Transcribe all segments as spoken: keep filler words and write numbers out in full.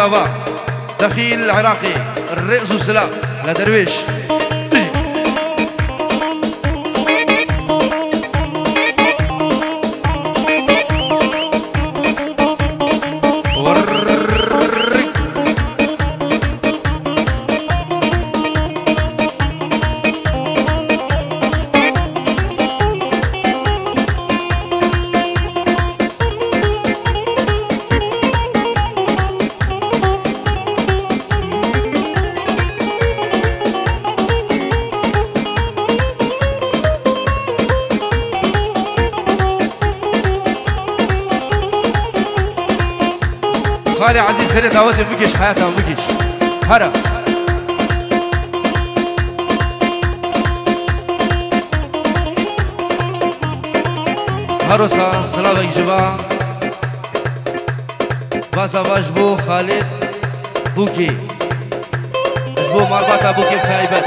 زابا دخيل العراقي الرئيس والسلام لدرويش خالي عزيز هري دعوتي بكيش حياتها بكيش هرا هروسا سلامك جبا بازا باش بو خالد بوكي بو مرباطة بوكي بخايبت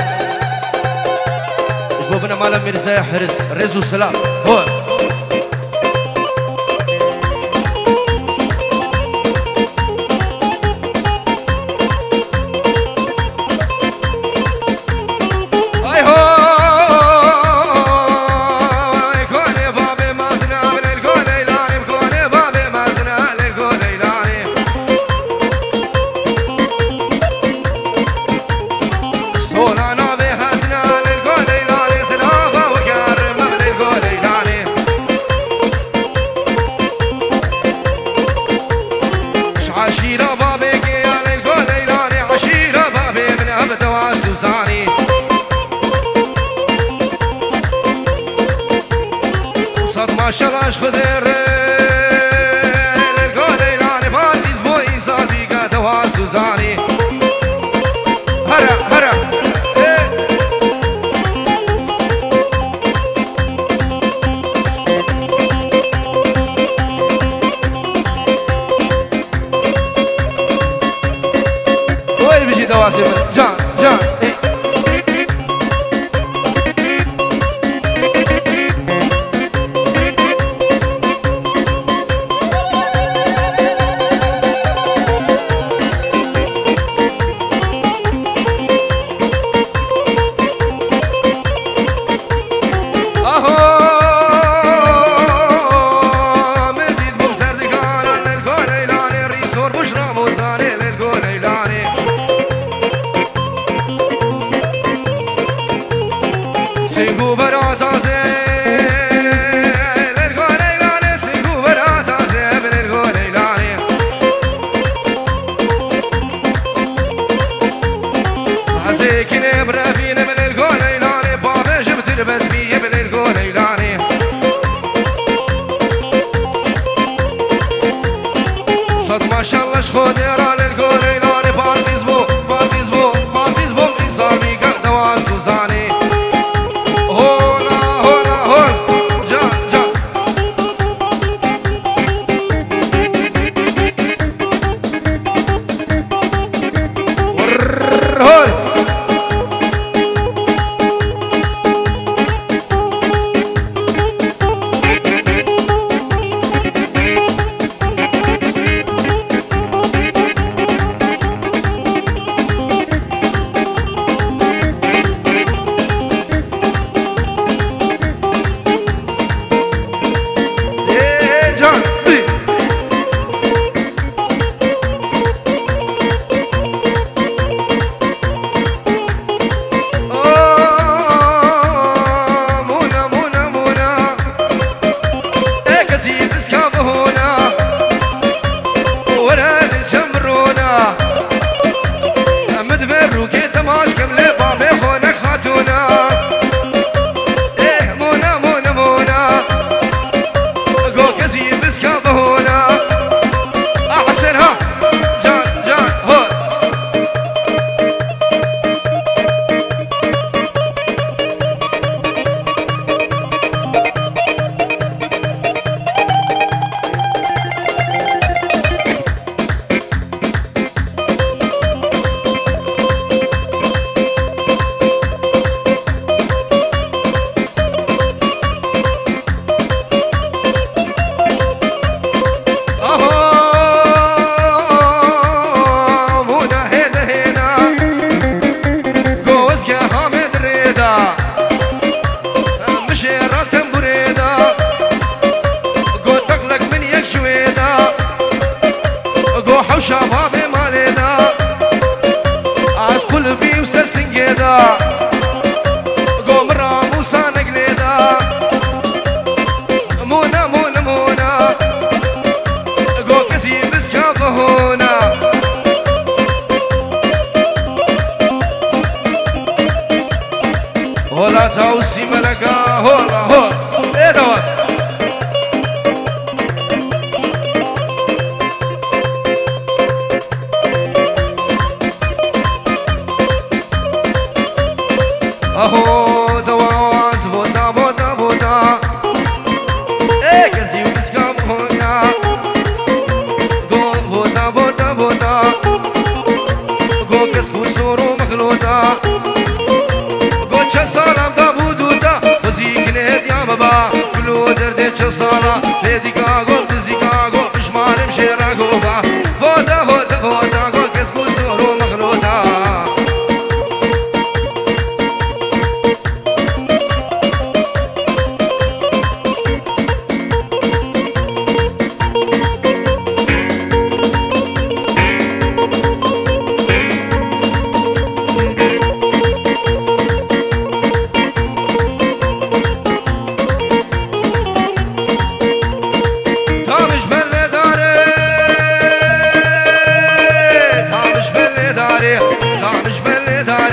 بو بنا مالا مرزا حرس رزو سلام هو شلاش خدر القول إلاني فاتيز بوي صديقة دواس تزاني هرا هرا وين بيجي دواسي جان جان ما شاء الله شخود يرى للقول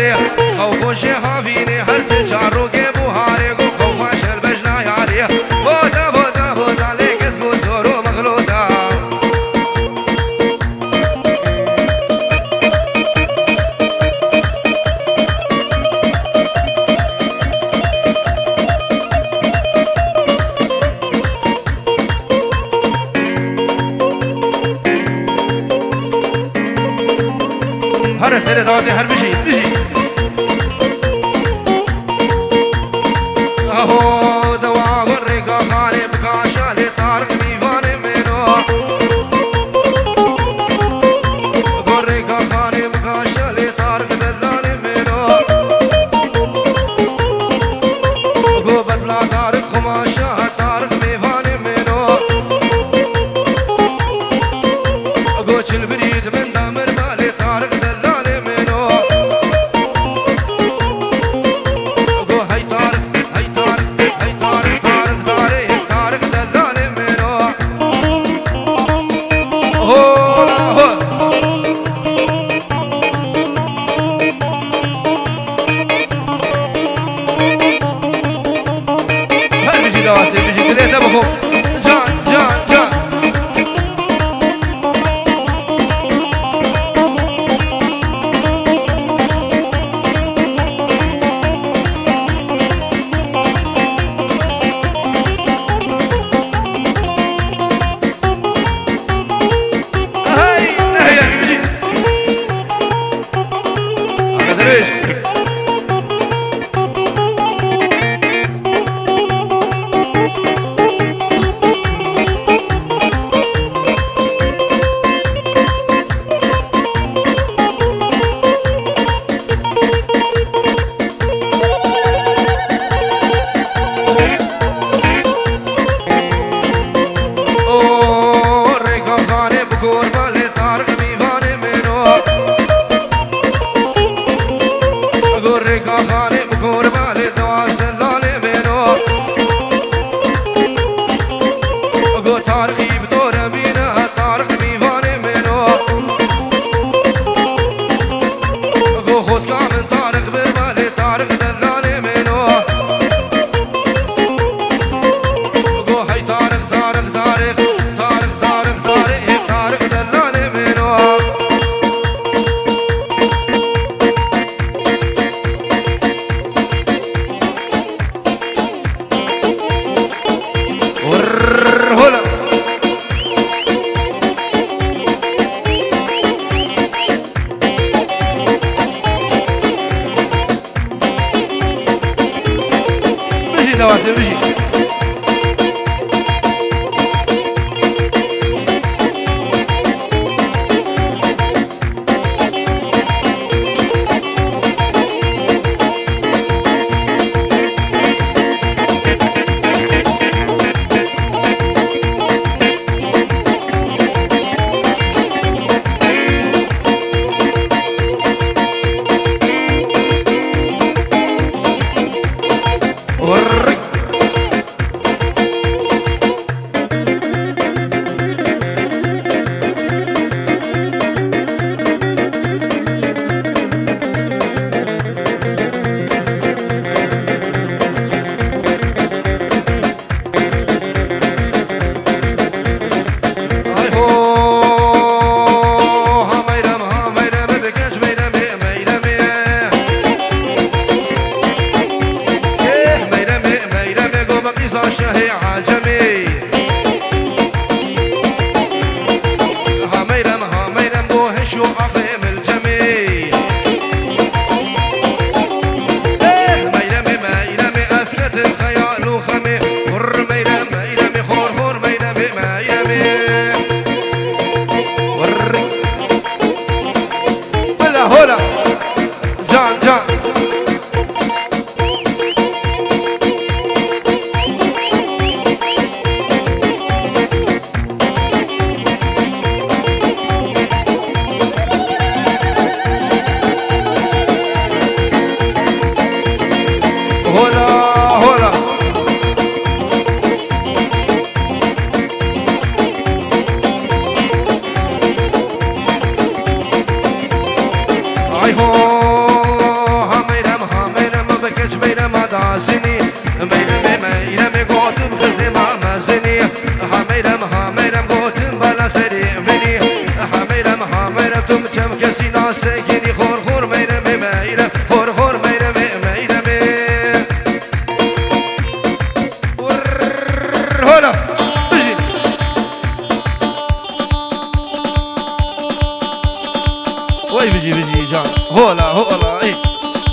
داره خوف شهافینه هر سه چار رو که بوهاره گو خوف شل بجنا یاری بودا بودا بودا لکس گو سورو مغلوطا هر سر داده هر بشی بشی اهو دوا ورقا خانه بکاشا لطارق میوان منو ورقا خانه بکاشا لطارق دلال منو گو بدلا طارق خماشا طارق میوان منو گو چل برید من دامر بالي طارق دلال منو گو هی طارق هی طارق هی طارق طارق طارق طارق دلال منو هولا هو هل بيجي دواسي بيجي ثلاثة بخو جان جان جان هاي هيا بيجي هذا ليش اوه ريكا خانه بكور بالي طارق ميوان منو اقول ريكا خانه بكور بالي دواس دلال منو اقول طارق يبدور بينا طارق ميوان منو اقول خوسكا من طارق بربالي طارق دلال منو اقول هي طارق طارق طارق طارق طارق طارق طارق دلال منو ور هلا بيجي دواسي بيجي ور هاي هو ها ميرم ها ميرم بكش ميرم ميرم ايه ميرم ميرم قوم قيصا شهي عجمي ها ميرم ها ميرم قو هشو عقيم الجمي ايه ميرم ميرم اسكت الخيال وخمي ور ميرم ميرم خور خور ميرم ميرم ور هلا هلا جان جان هلا هلا هاي هو سكيني خور خور ميرمي ميرم خور خور ميرمي ميرمي هلا بجي وي بجي بجي جان هلا هلا اي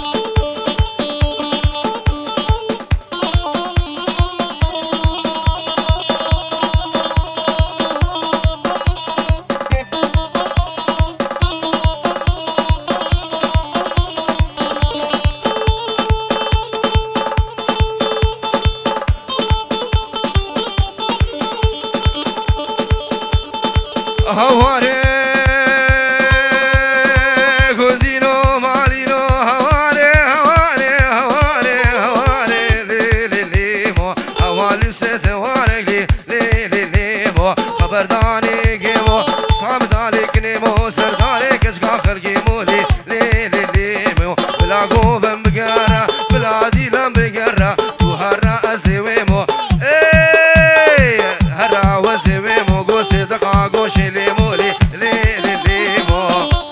هواري غدينو مالينو هواري هواري هواري هواري لي لي لي مو هوالي ست هواري لي لي لي لي مو خبرداني جيمو صعب دالك نيمو سرداري كشكا خلقي مولي لي لي لي مو بلا قوبم بقرا بلا ديلم بقرا تو هرا ازويمو اي هرا وزويمو قوسي دقا قوشي لي مولي لي لي لي مو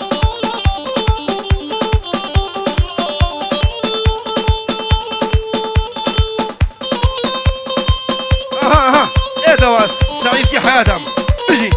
اها اها ايه دواس سعيد كي حياتهم بيجي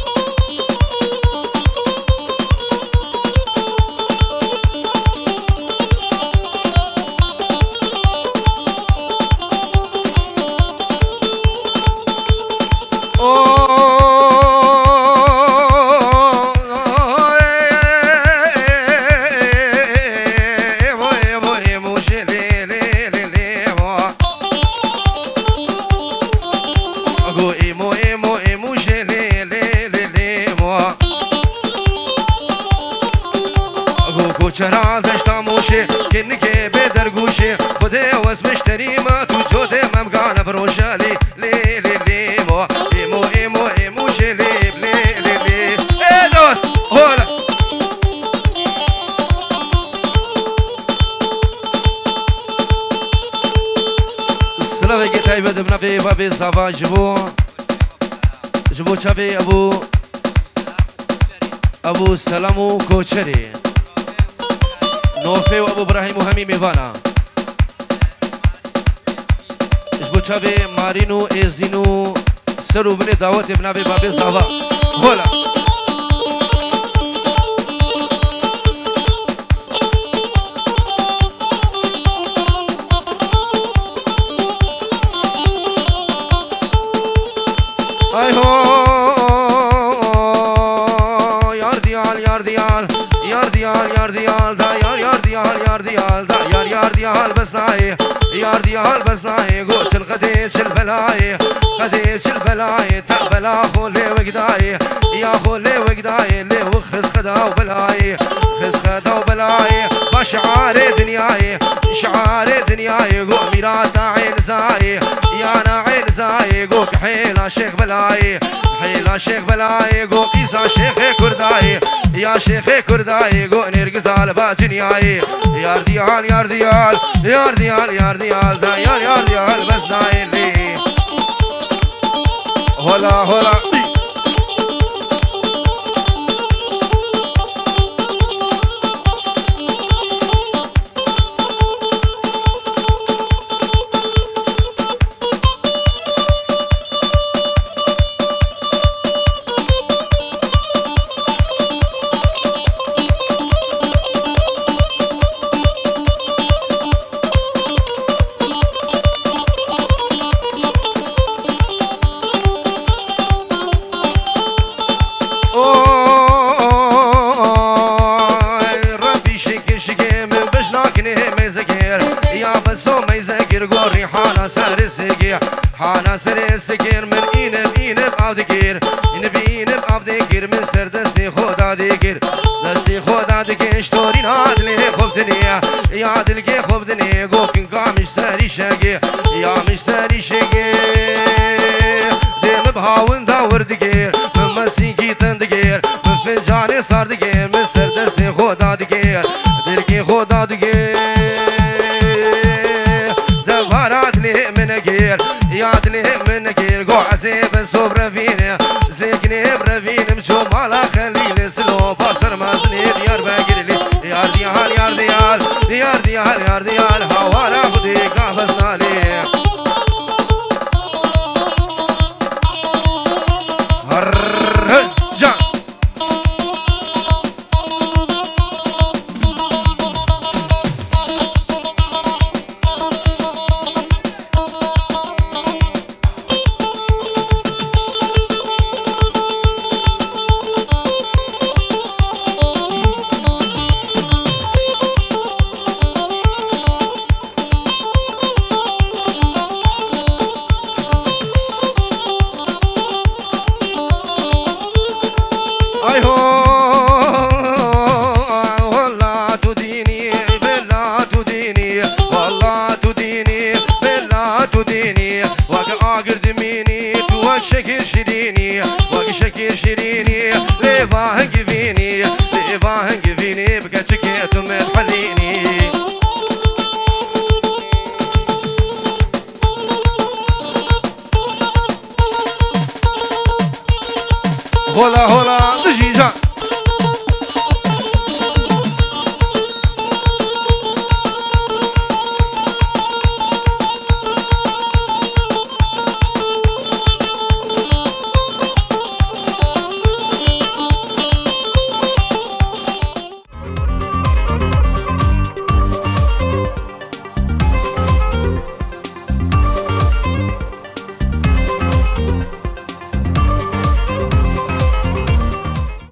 چرا دشتا موشی کنکه بدر گوشی خودی وز مشتری ما تو جوده ممکان بروشالی لی لی لی مو ایمو ایمو ایمو شلی لی لی لی ای دوست هولا السلام عليكم تايبه دبنا في بابي صافا جبو جبو چابي ابو ابو سلامو کوچری نوفي وابو ابراهيم وهمي ميفانا جبو چابي مارينو ازدينو سرو بني دعوت ابن ابي بابي صافا هولا اي هو يار ديال يار ديال يار ديال يار ديال دا يار يار ديال يار ديال دا يار يار ديال بس ناي يار ديال بس ناي قوش القديش البلاي قديش البلاي تقبلا خولي وقداي يا خولي وقداي اللي وخس خدا وبلاي خس خدا وبلاي بشعار دنياي شعار دنياي قو ميرات عين زاي يا انا عين زاي قو حيلا شيخ بلاي حيلا شيخ بلاي قو قيسا شيخ كرداي يا شيخ كرداي قو نرقز على باجنياي يار ديال يار ديال يار ديال يار ديال دا يار يار ديال بس داي لي هلا هلا حانا سر سكير من إينب إينب عبدكير إينب إينب عبدكير من سر دستي خدا دكير دستي خدا دكير شتورين عادلي خوب دنيا يا عادل كي خوب دنيا قوكن قامش ساري شاقي يا مش ساري شاقي ديم بهاون داور دكير من مسيكي تندكير من فنجاني صار دكير من سر دستي خدا دكير دلكي خدا دكير دبارات لي من كير ياد لي من كير قو عسيب الصبر فينا زيكني برا